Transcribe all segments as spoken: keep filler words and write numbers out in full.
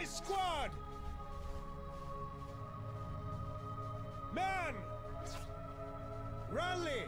squad! Man! Rally!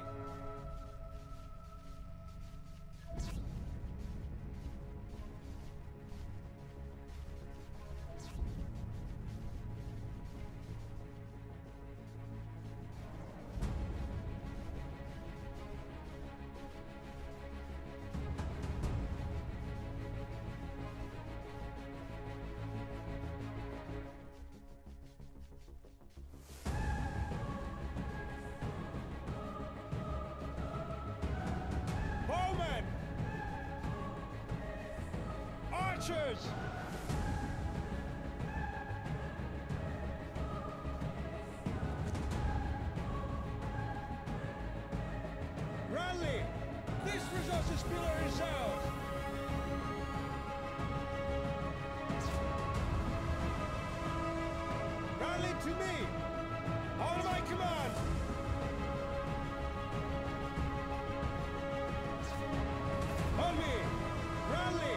Bowmen! Archers! Rally! This resources pillar is ours! Rally to me! On my command! On me! Rally!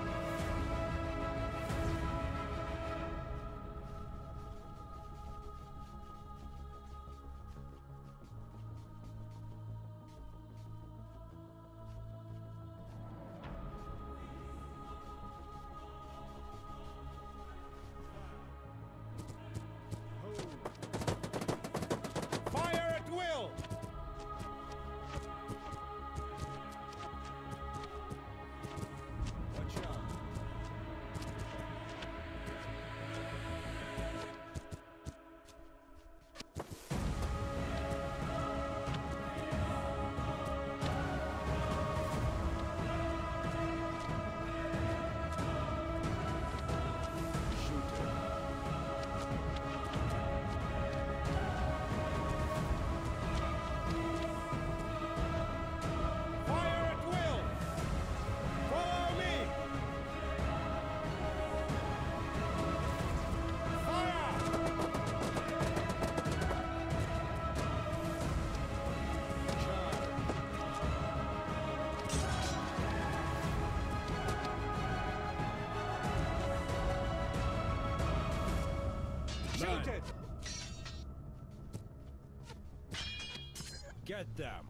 Fire at will! Watch out. Shoot it. Fire at will! Follow me! Fire! Shoot it! Get them!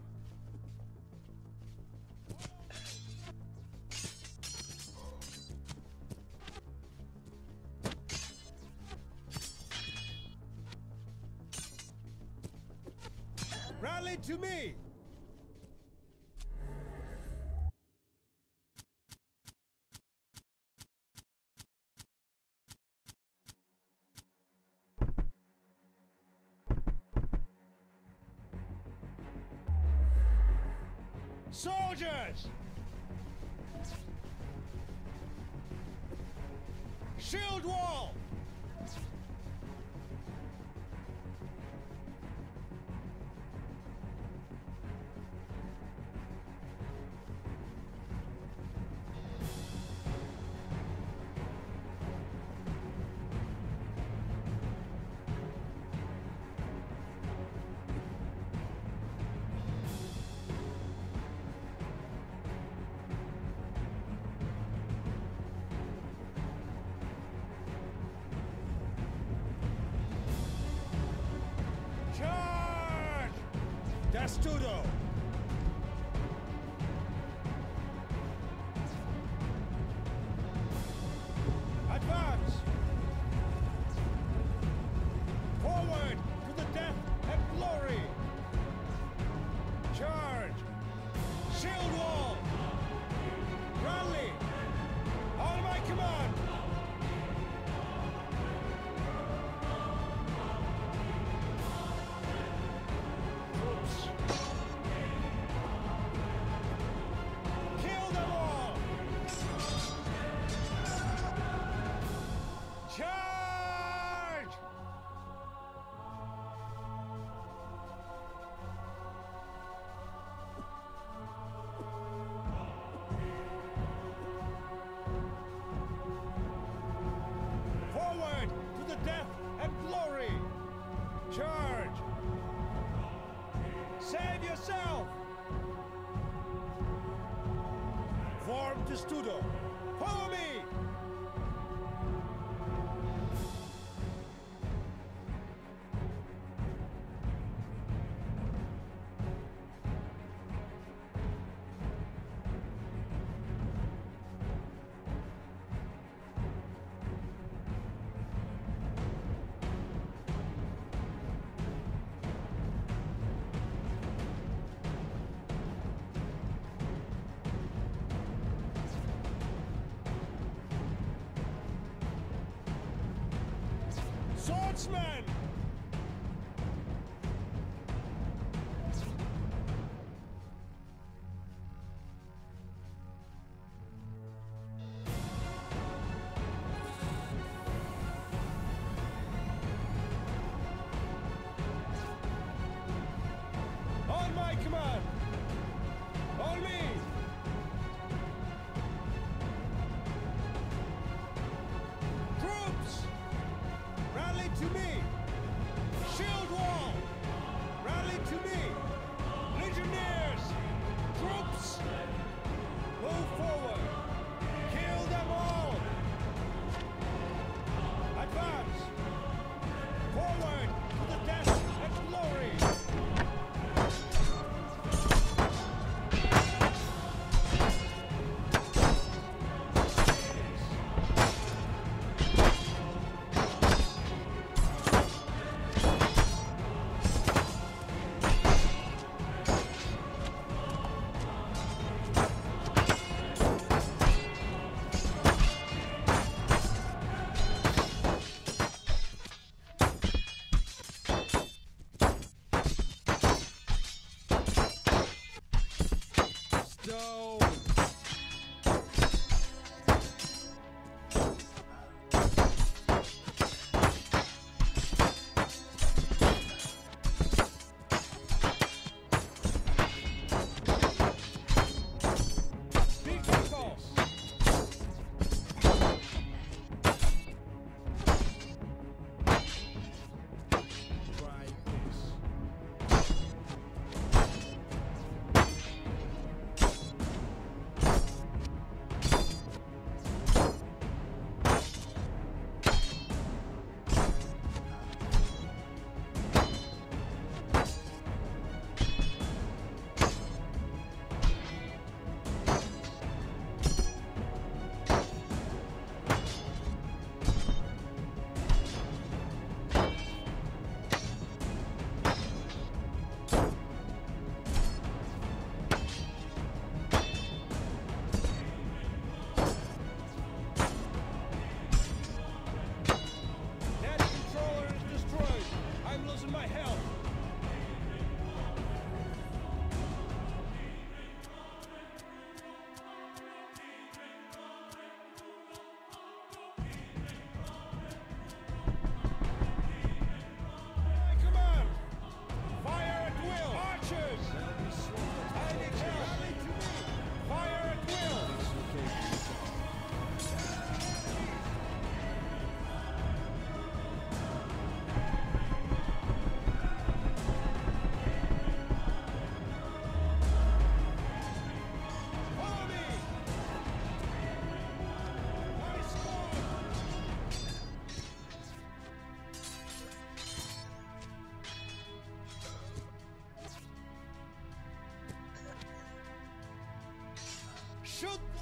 Rally to me! Soldiers! Shield wall! Charge! Testudo! Advance! Forward to the death and glory! Charge! Shield wall! Rally! On my command! Troops! Kill them all! Charge! Forward to the death and glory! Charge! Save yourself! Form Testudo! Follow me! Swordsman! On my command! On me! Troops! Rally to me! Shield wall! Rally to me! Legionnaires! Troops! Move forward! Kill them all! Advance! Forward to the death and glory! So... Be careful! Try this. Net controller is destroyed. I'm losing my health. My command! Fire at will! Archers! I need help! Rally to me! Fire at will! Follow me! My squad! Shoot